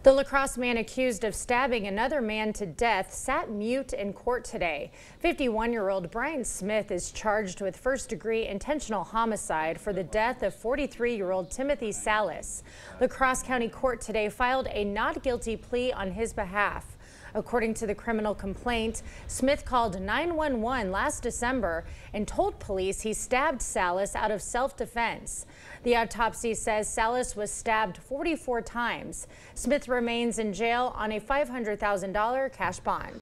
The La Crosse man accused of stabbing another man to death sat mute in court today. 51-year-old Brian Smith is charged with first-degree intentional homicide for the death of 43-year-old Timothy Salas. La Crosse County Court today filed a not guilty plea on his behalf. According to the criminal complaint, Smith called 911 last December and told police he stabbed Salas out of self-defense. The autopsy says Salas was stabbed 44 times. Smith remains in jail on a $500,000 cash bond.